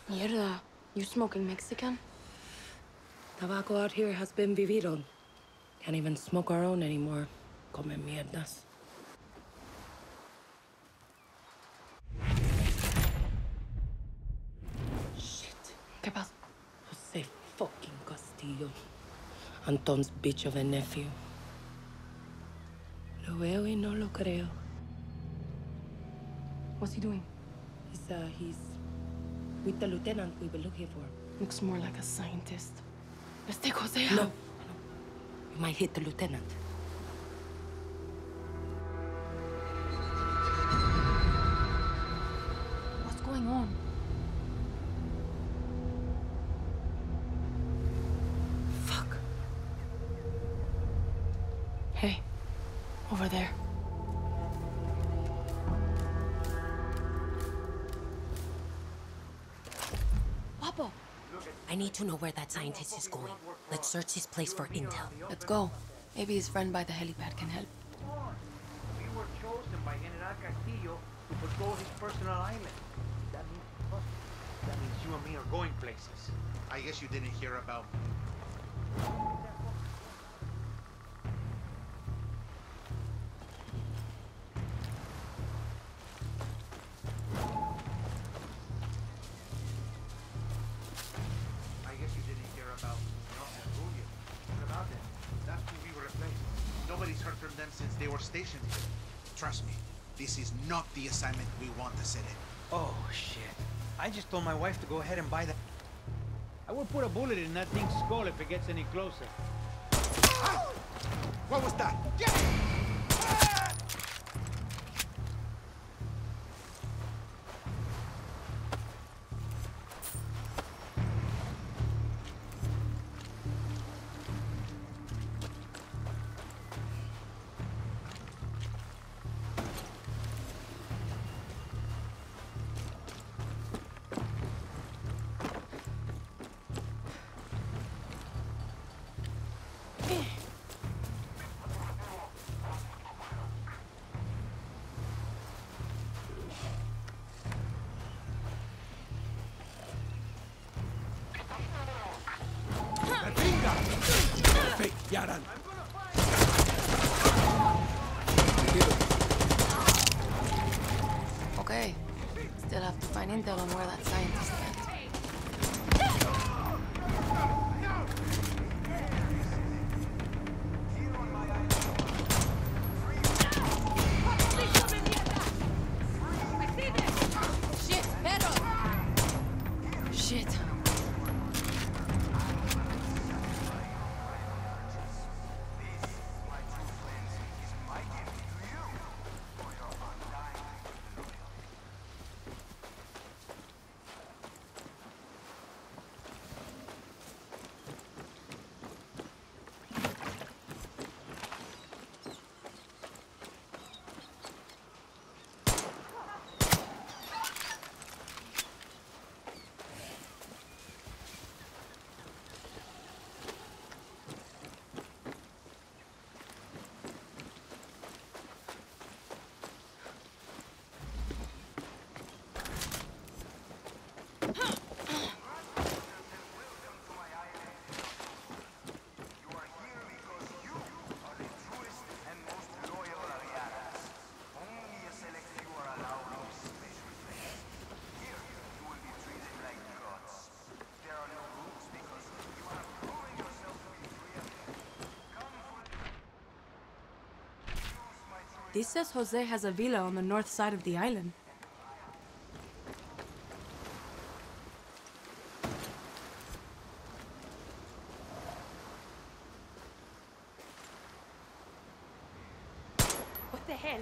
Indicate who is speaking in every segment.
Speaker 1: Mierda. You smoking Mexican?
Speaker 2: Tobacco out here has been vivido. Can't even smoke our own anymore. Come mierdas. Shit.
Speaker 1: ¿Qué pasa?
Speaker 2: Jose fucking Castillo. Anton's bitch of a nephew. Lo veo y no lo creo.
Speaker 1: What's he doing?
Speaker 2: He's with the lieutenant we were looking for.
Speaker 1: Looks more like a scientist. Let's take Jose out.
Speaker 2: No. You might hit the lieutenant.
Speaker 1: What's going on?
Speaker 2: Fuck.
Speaker 1: Hey, over there. Guapo.
Speaker 2: I need to know where that scientist is going. Let's search his place for intel.
Speaker 1: Let's go. Maybe his friend by the helipad can help.
Speaker 3: We were chosen by General Castillo to patrol his personal island. That means us. That means you and me are going places.
Speaker 4: I guess you didn't hear about... I guess you didn't hear about Munoz and Rubio. What about them? That's who we were replaced. Nobody's heard from them since they were stationed here. Trust me, this is not the assignment we want to set in.
Speaker 3: Oh, shit. I just told my wife to go ahead and buy that. I will put a bullet in that thing's skull if it gets any closer.
Speaker 4: Ah! What was that? Get it!
Speaker 5: Yaran.
Speaker 1: Okay. Still have to find intel on where that scientist went. Shit. This says Jose has a villa on the north side of the island. What the hell?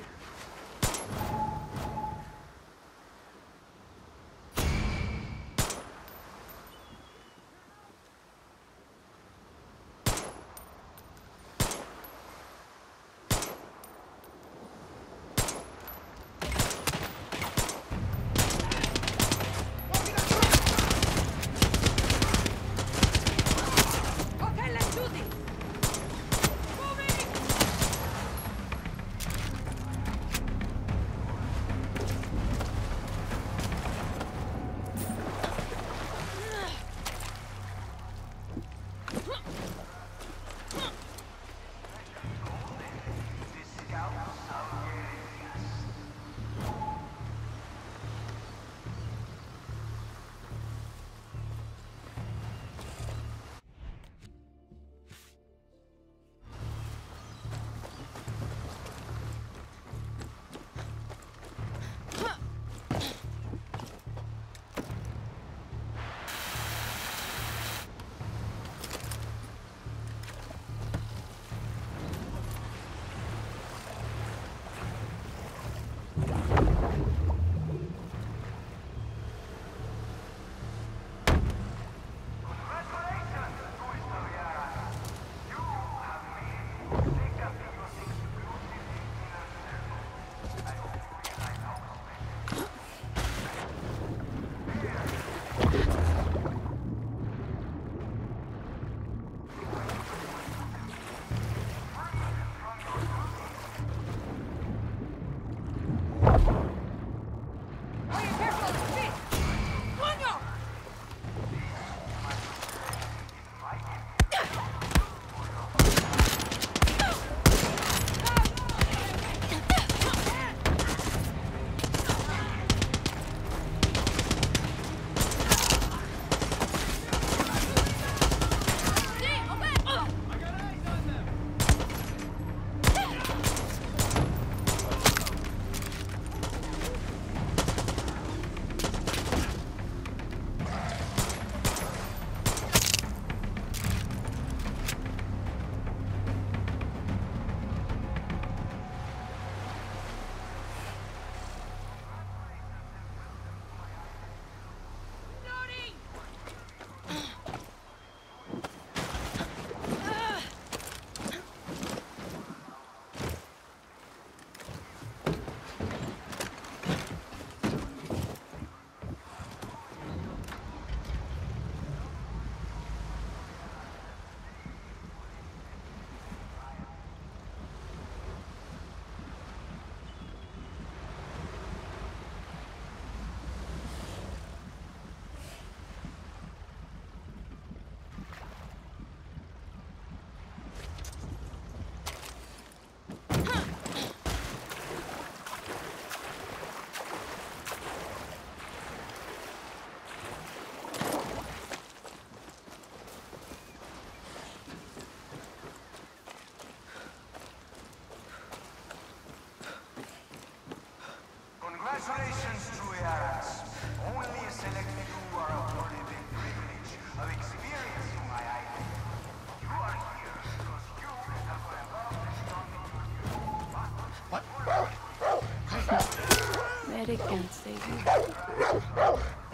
Speaker 1: They can't save you.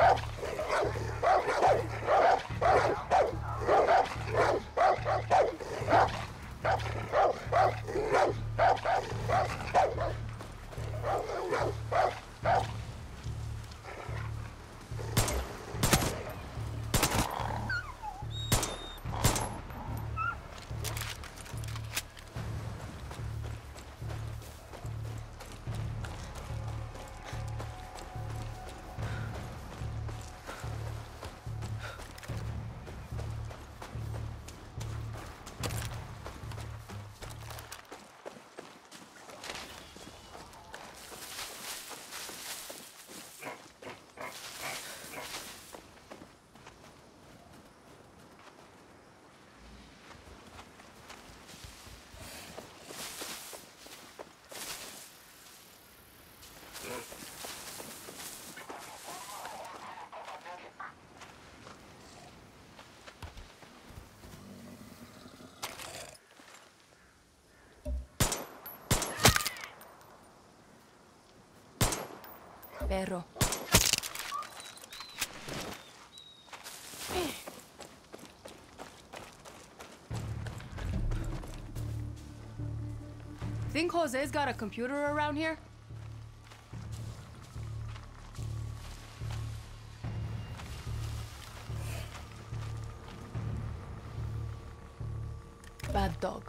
Speaker 1: Perro. Think Jose's got a computer around here? Bad dog.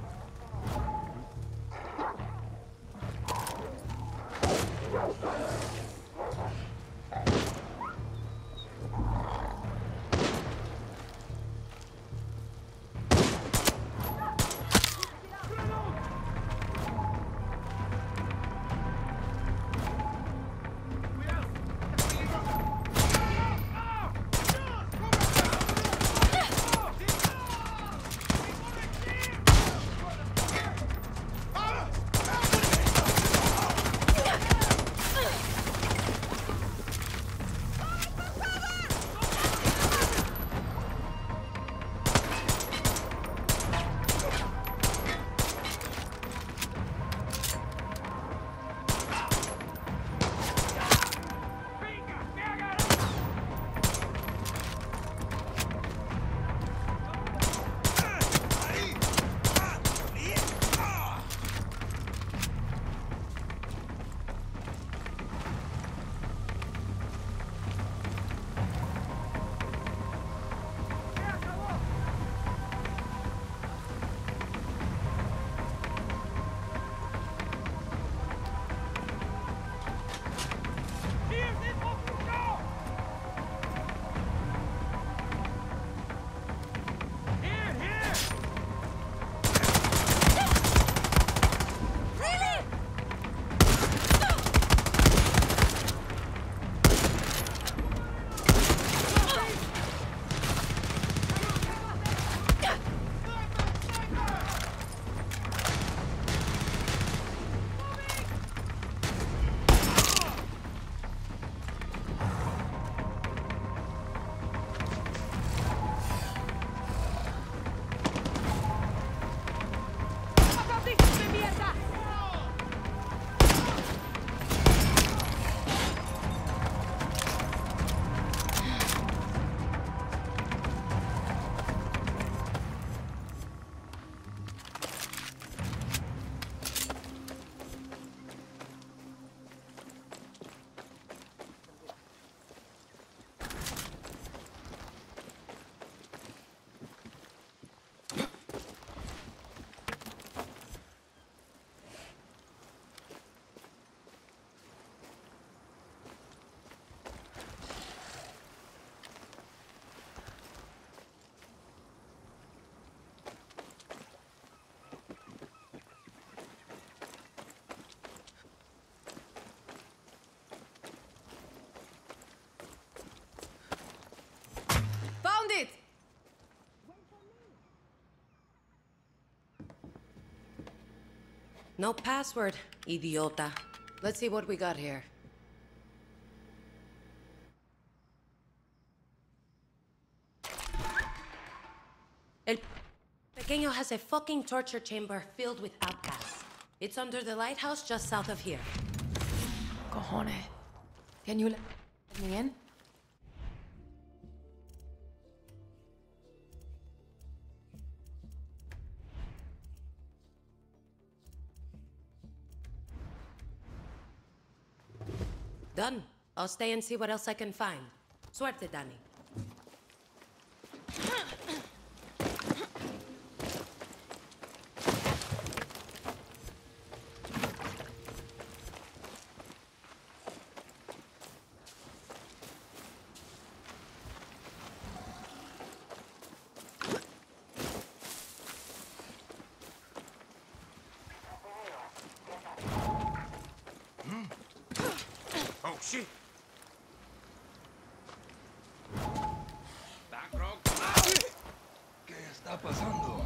Speaker 2: No password, idiota. Let's see what we got here. El Pequeño has a fucking torture chamber filled with outcasts. It's under the lighthouse just south of here.
Speaker 1: Cojones. Can you let me in?
Speaker 2: Done. I'll stay and see what else I can find. Suerte, Danny.
Speaker 5: Oh, shit!
Speaker 6: ¿Qué está pasando?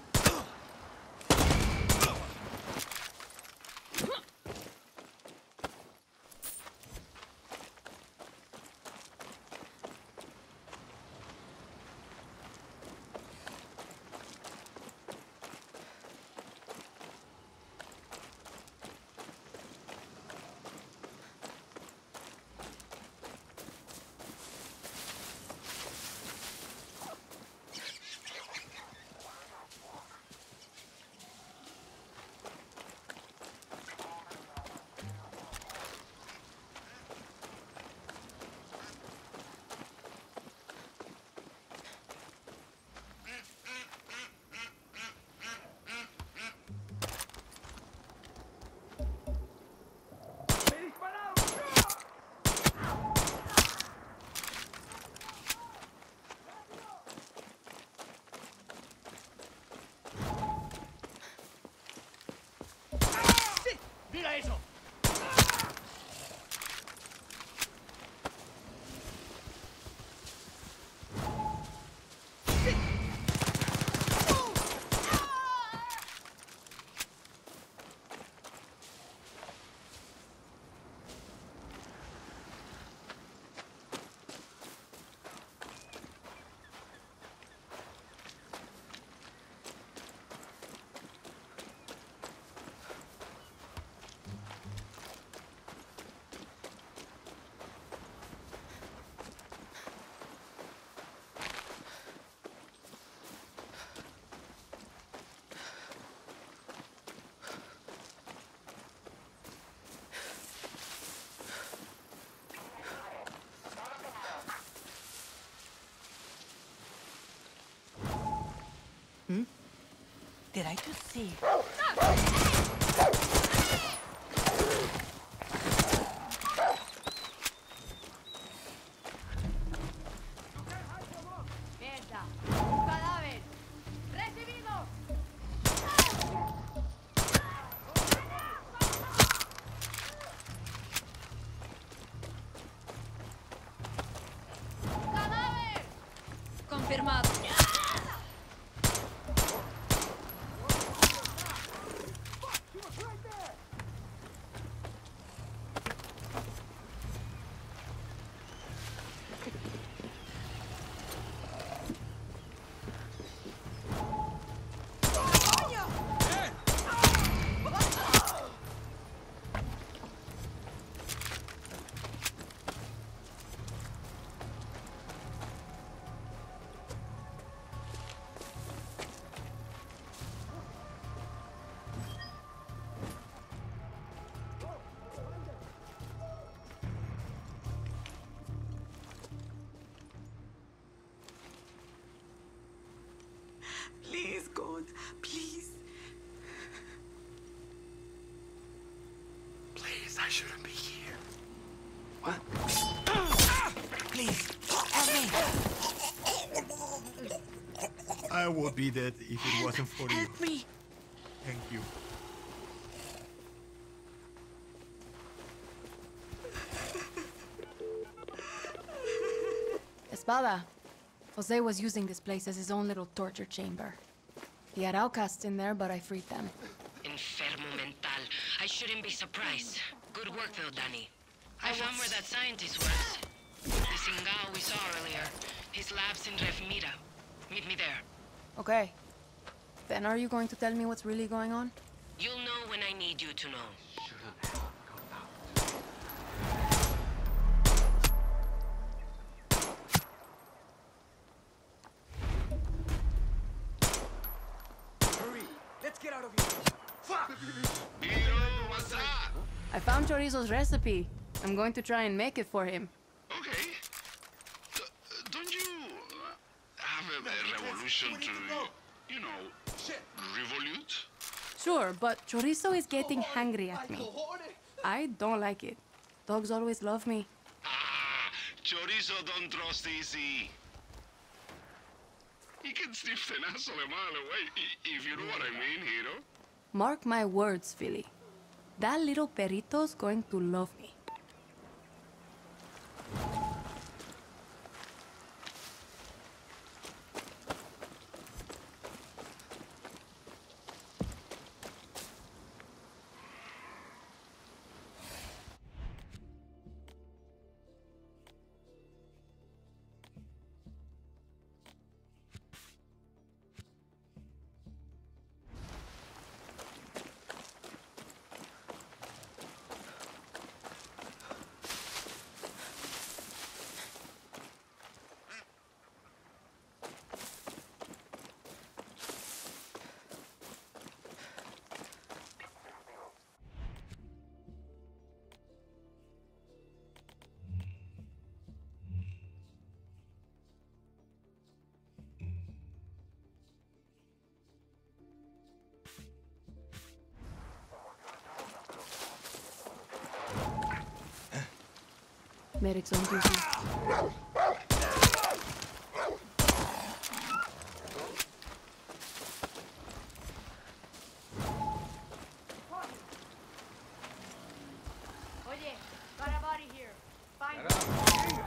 Speaker 3: ¡Mira eso!
Speaker 7: Did I just see?
Speaker 1: Mierda. Un cadáver. ¡Recibido! ¡Cadáver! Confirmado.
Speaker 7: Please, God, please.
Speaker 6: Please, I shouldn't be here. What?
Speaker 7: Please, help me.
Speaker 5: I would be dead if it wasn't for you.
Speaker 7: Help me.
Speaker 5: Thank you.
Speaker 1: Espada. Jose was using this place as his own little torture chamber. He had outcasts in there, but I freed them.
Speaker 2: Enfermo mental. I shouldn't be surprised. Good work, though, Danny. I found where that scientist works. The Singao we saw earlier. His lab's in Rev Mira. Meet me there.
Speaker 1: Okay. Then are you going to tell me what's really going on?
Speaker 2: You'll know when I need you to know.
Speaker 6: Vito, what's up?
Speaker 1: I found Chorizo's recipe. I'm going to try and make it for him.
Speaker 6: Okay. Don't you have a revolution to, you know, revolute?
Speaker 1: Sure, but Chorizo is getting hangry at me. I don't like it. Dogs always love me.
Speaker 6: Ah, Chorizo don't trust easy. He can sniff an asshole a mile away, if you know what I mean, Hiro.
Speaker 1: Mark my words, Philly. That little perrito's going to love me. Medic's on duty.
Speaker 8: Oye, got a body here. Find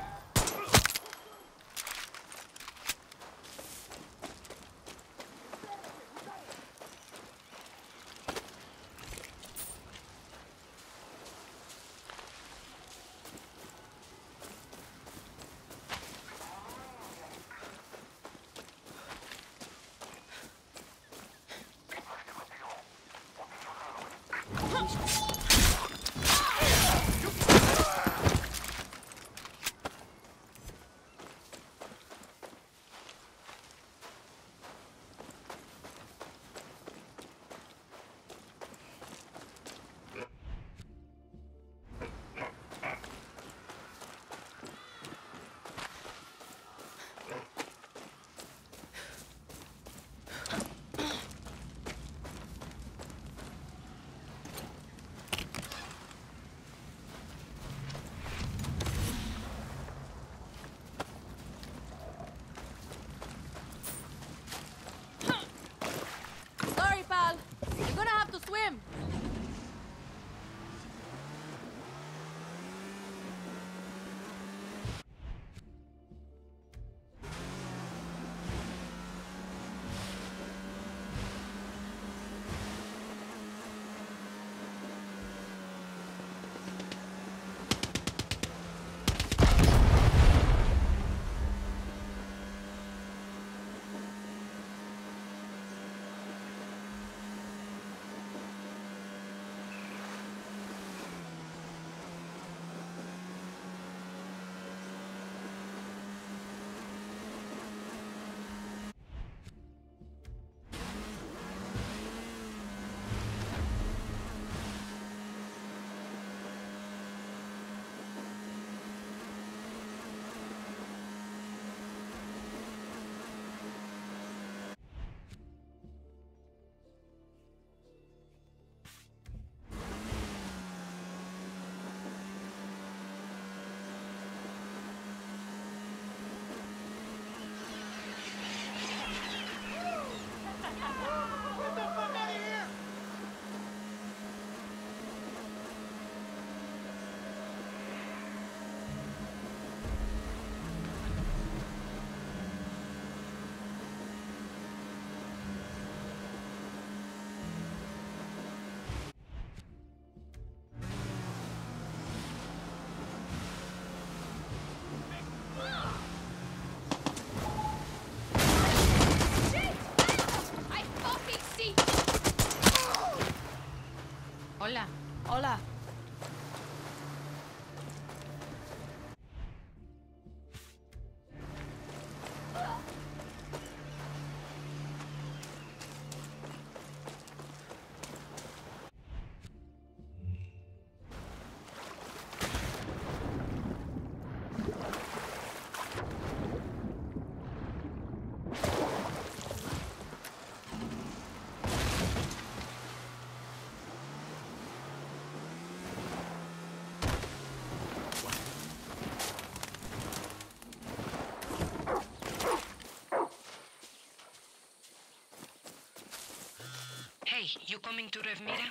Speaker 2: you coming to Revmira?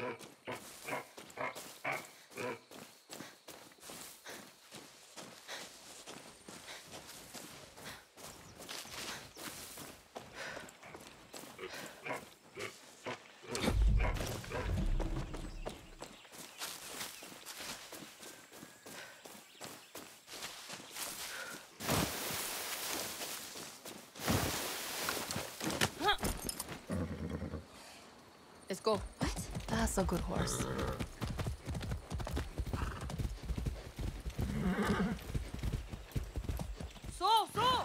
Speaker 1: Let's go. What? That's a good horse.
Speaker 8: So!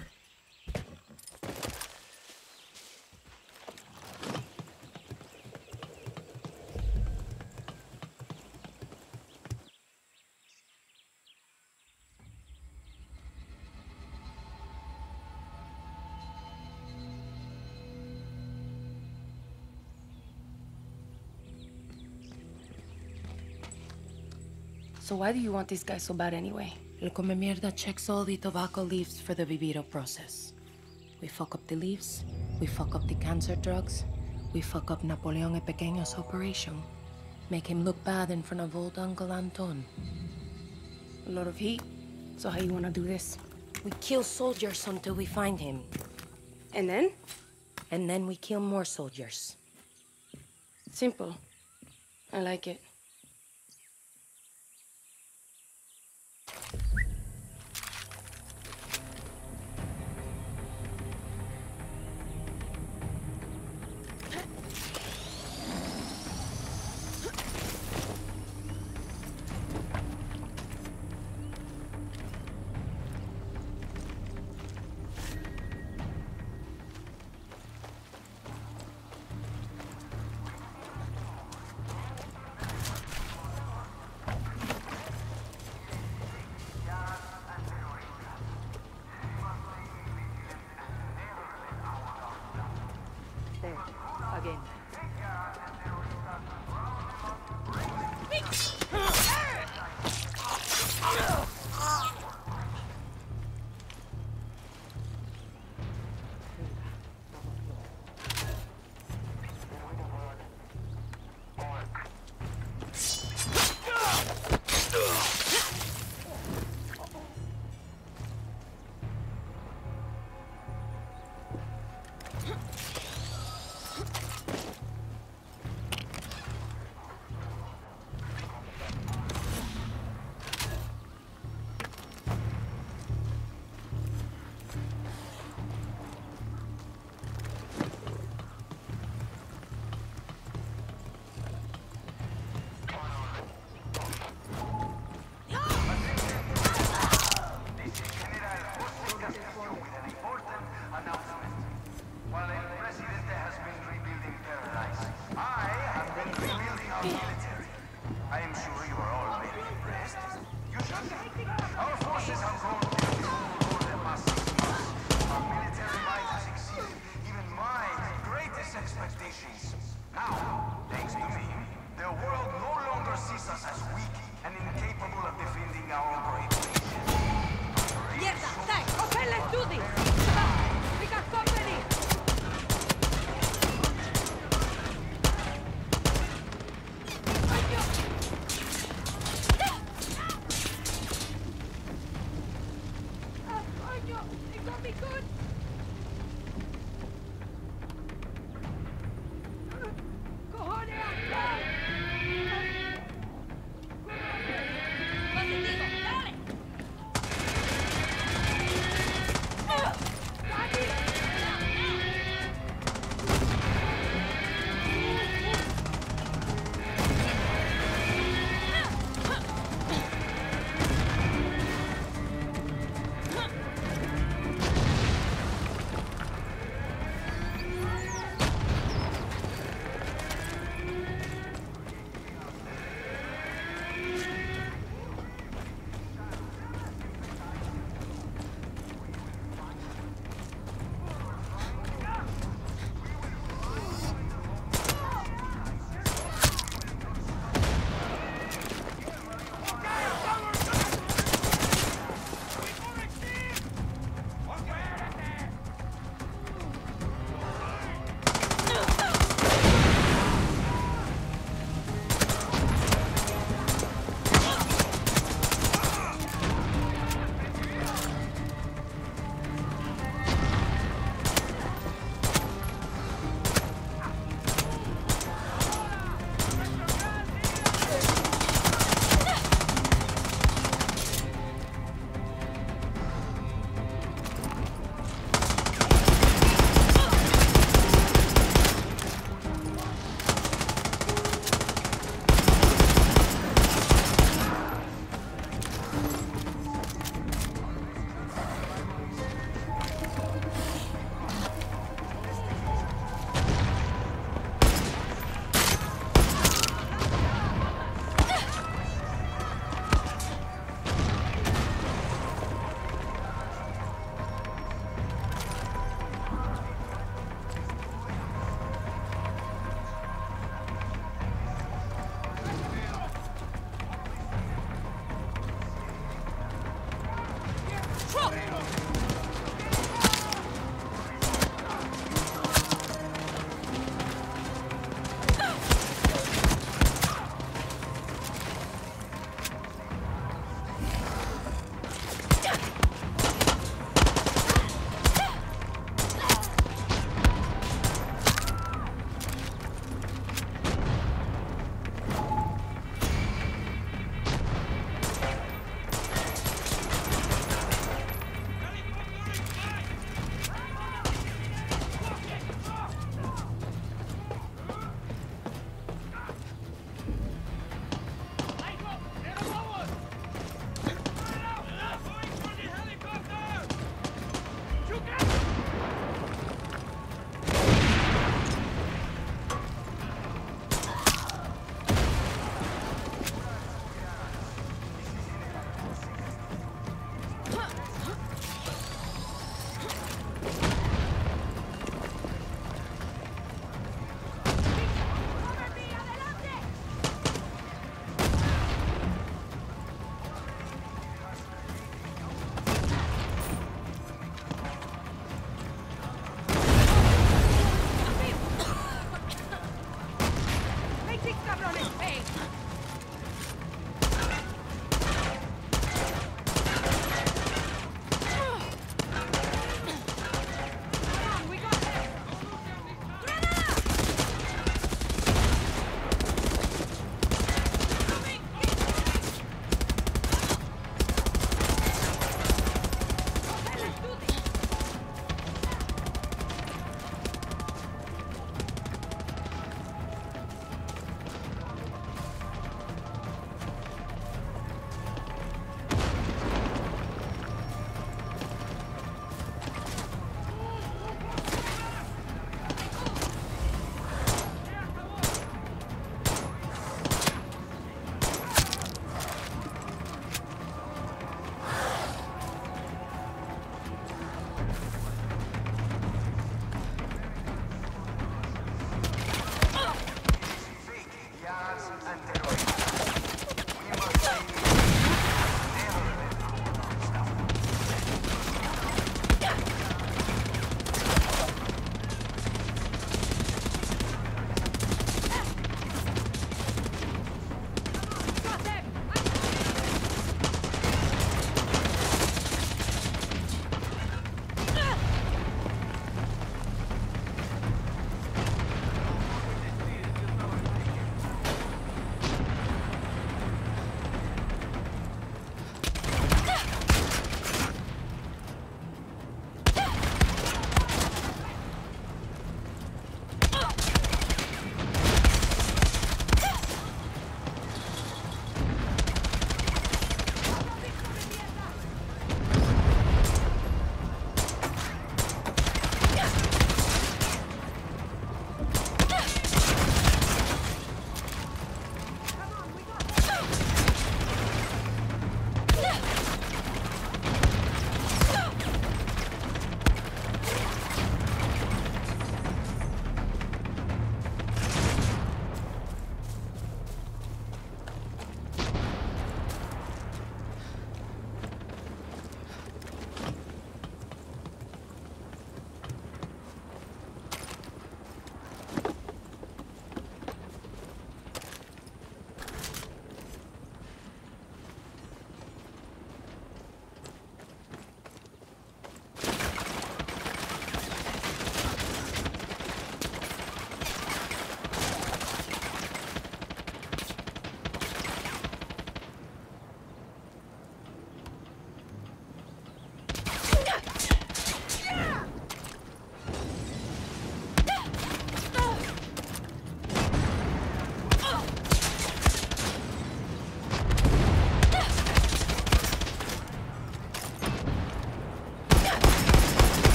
Speaker 1: So why do you want these guys so bad anyway?
Speaker 9: El come mierda checks all the tobacco leaves for the viviro process. We fuck up the leaves, we fuck up the cancer drugs, we fuck up Napoleon el Pequeño's operation. Make him look bad in front of old Uncle Anton.
Speaker 1: A lot of heat. So how you wanna do this?
Speaker 9: We kill soldiers until we find him.
Speaker 1: And then?
Speaker 9: And then we kill more soldiers.
Speaker 1: Simple. I like it.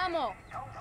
Speaker 8: Ammo!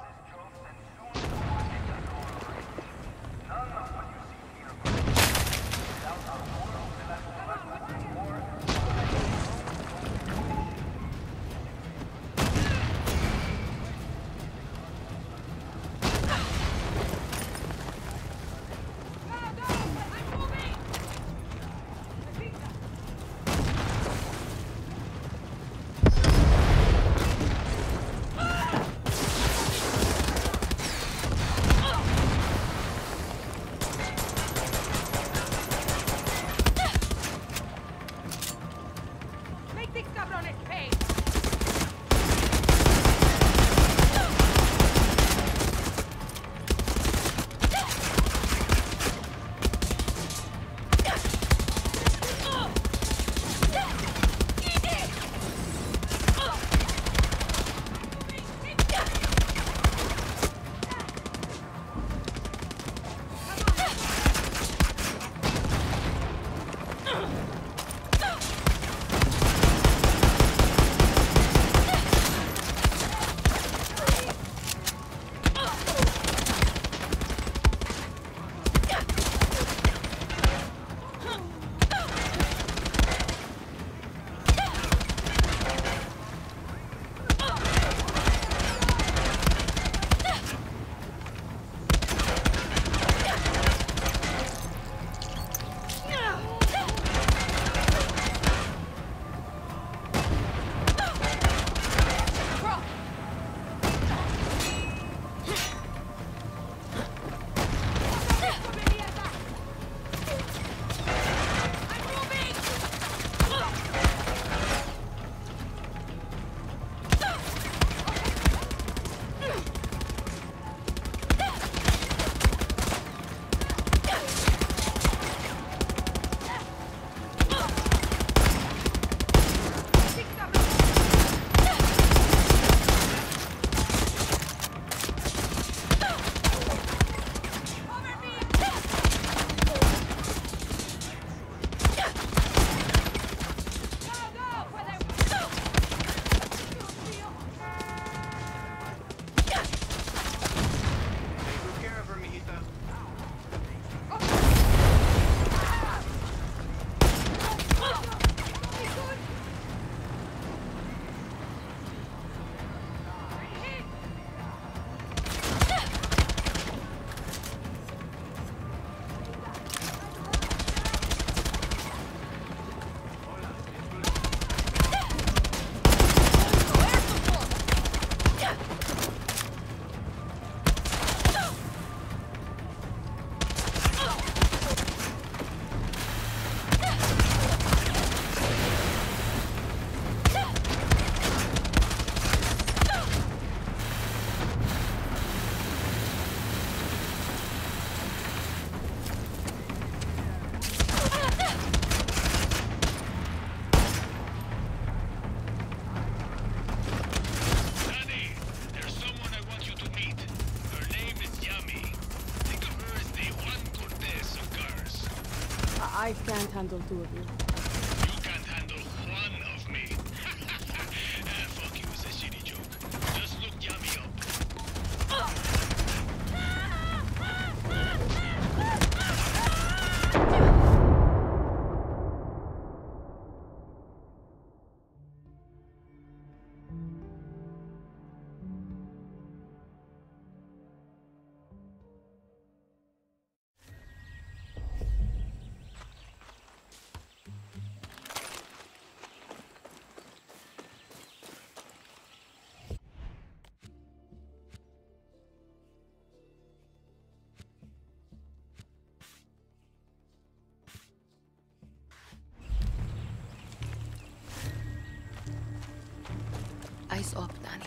Speaker 1: I can't handle two of you.
Speaker 6: You can't handle one of me. Fuck you, it's a shitty joke. Just look Yummy up.
Speaker 9: Eyes up, Danny.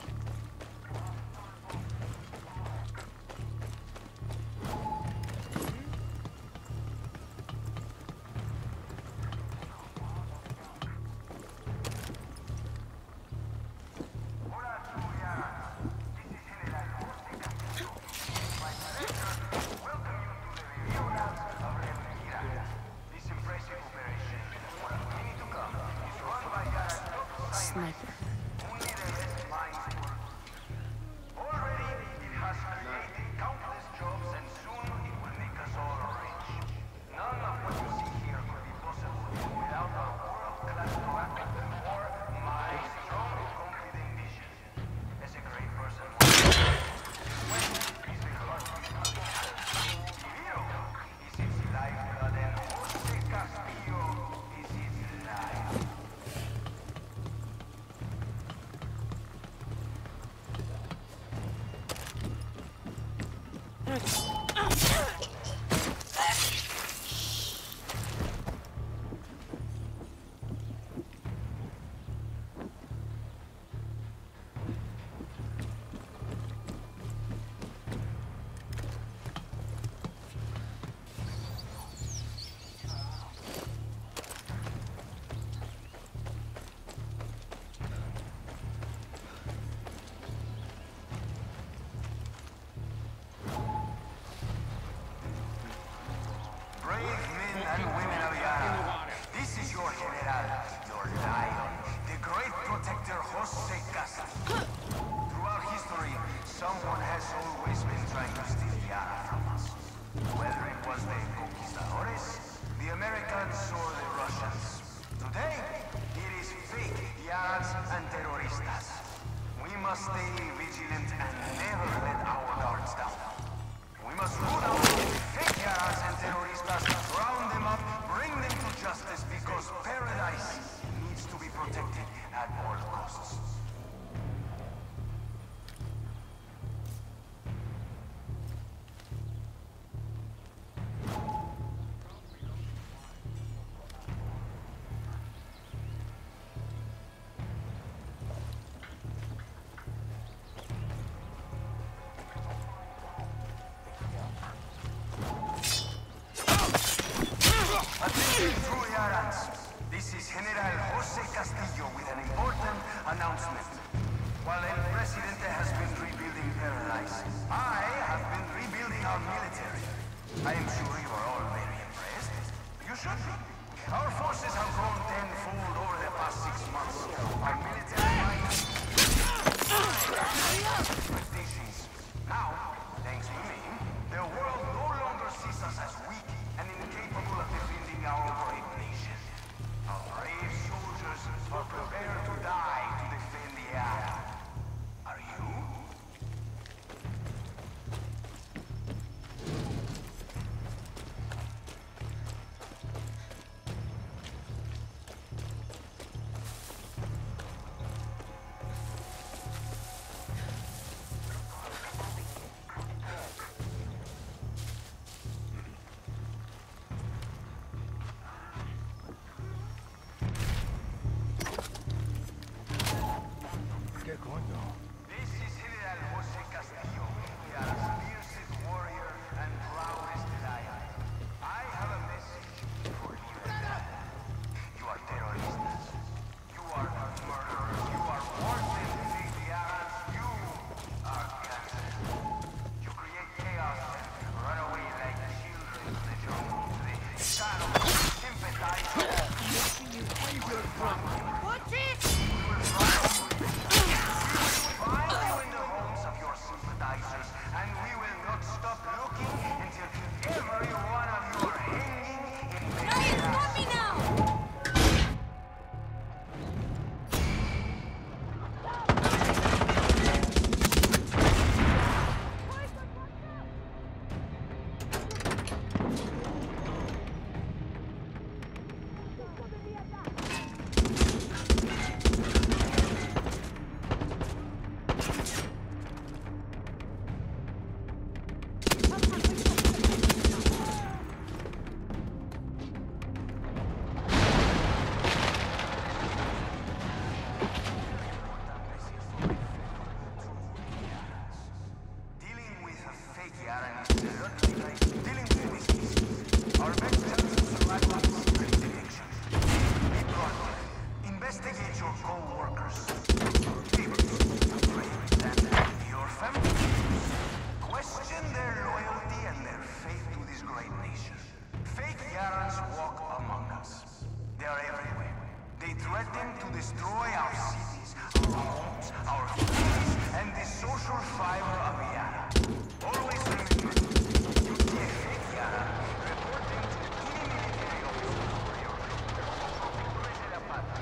Speaker 1: Sniper.
Speaker 10: and women of Yara. This is your general, your lion, the great protector Jose Castillo. Throughout history, someone has always been trying to steal Yara from us. Whether it was the conquistadores, the Americans, or the Russians. Today, it is fake Yarans and terroristas. We must stay vigilant and never let our guards down. We must root out fake Yarans and terroristas, round them up, bring them to justice, because paradise needs to be protected at all costs. This is General Jose Castillo with an important announcement. While El Presidente has been rebuilding Paradise, I have been rebuilding our military. I am sure you are all very impressed. You should be. Our forces have grown tenfold over the past 6 months. Our military might expectations. Now, thanks to me, the world no longer sees us as weak and incapable of defending our great nation. Our brave soldiers are prepared to die to defend the Yara. Are you? This is General Jose Castillo, Yara's fiercest warrior and proudest lion. I have a message for you. You are terrorists. You are murderers. You are worse than the Yarans. You are cancer. You create chaos and run away like children to the jungle. The shadow sympathize.
Speaker 8: Watch it!
Speaker 10: Find you in the homes of your sympathizers, and we will not stop looking until every one of you are hanging in the
Speaker 8: Ryan, stop me now!
Speaker 10: Dealing with a fake Yaran is a lot like dealing with disease. Our best chance of survival is secret detection. Be proactive. Investigate your co-workers, your neighbors, your friends, and your family. Question their loyalty and their faith to this great nation. Fake Yarans walk among us. They are everywhere. They threaten to destroy our cities, our homes, our families, and the social fiber of Yara. Always remember, you see a fake Yara, report them to any military officer for your Prese la Pata.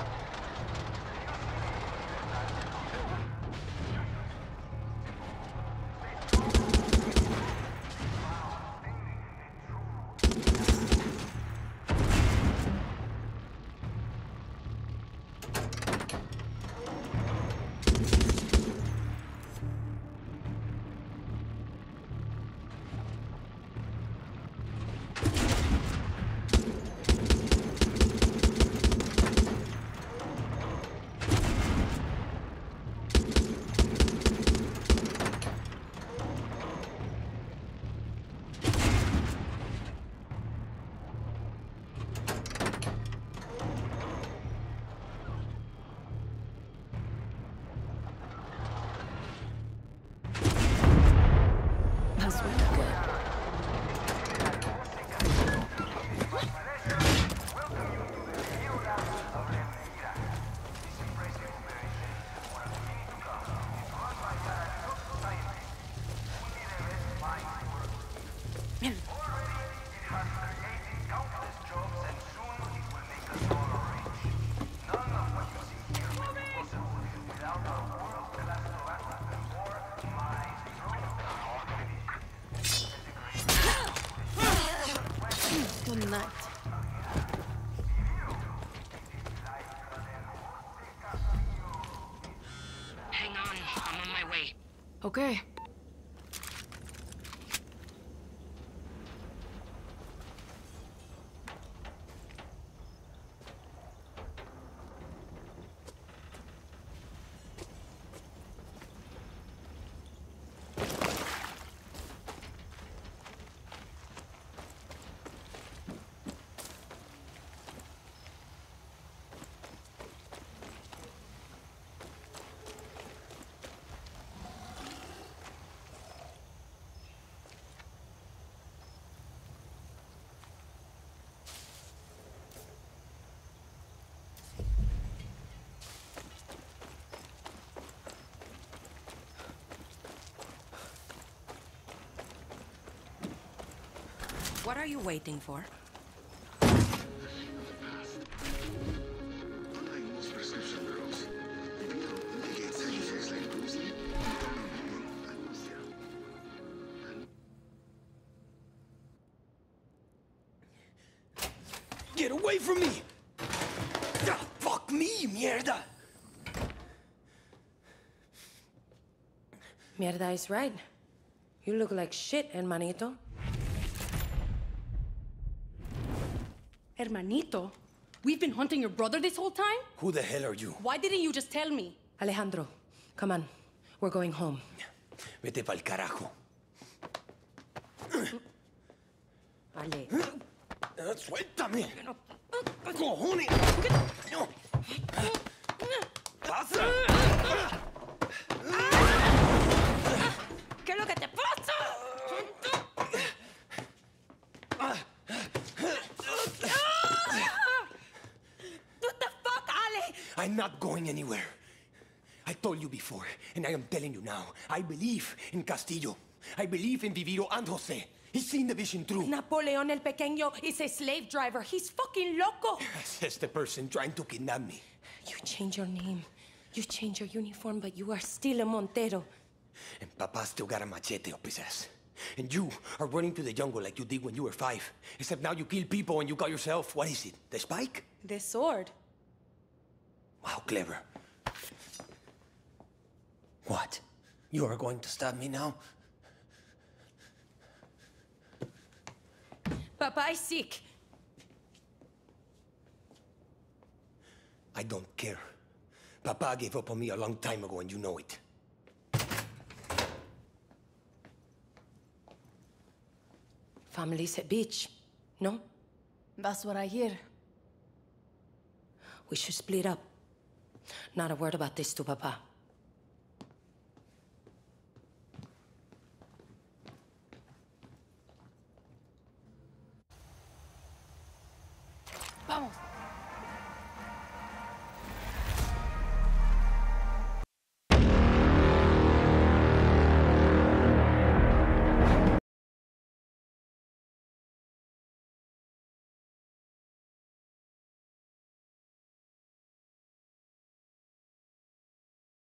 Speaker 1: night.
Speaker 2: Hang on, I'm on my way.
Speaker 1: Okay.
Speaker 9: What are you waiting for?
Speaker 11: Get away from me! Ah, fuck me, mierda!
Speaker 9: Mierda is right. You look like shit, hermanito.
Speaker 12: Hermanito? We've been hunting your brother this whole time?
Speaker 11: Who the hell are you?
Speaker 12: Why didn't you just tell me?
Speaker 9: Alejandro, come on. We're going home.
Speaker 11: Vete pa'l carajo.
Speaker 9: Ale.
Speaker 11: Suéltame. Cojones. No. Pasa.
Speaker 12: ¿Qué es lo que te pasa? What the fuck, Ale?
Speaker 11: I'm not going anywhere. I told you before, and I am telling you now. I believe in Castillo. I believe in Viviro and Jose. He's seen the vision through.
Speaker 12: Napoleon el Pequeño is a slave driver. He's fucking loco.
Speaker 11: Says the person trying to kidnap me.
Speaker 9: You change your name. You change your uniform, but you are still a Montero.
Speaker 11: And Papa still got a machete up his ass. And you are running to the jungle like you did when you were 5. Except now you kill people and you call yourself, what is it, the Spike?
Speaker 12: The sword.
Speaker 11: Wow, clever. What? You are going to stab me now?
Speaker 12: Papa is sick.
Speaker 11: I don't care. Papa gave up on me a long time ago and you know it.
Speaker 9: Family's a bitch, no?
Speaker 1: That's what I hear.
Speaker 9: We should split up. Not a word about this to Papa.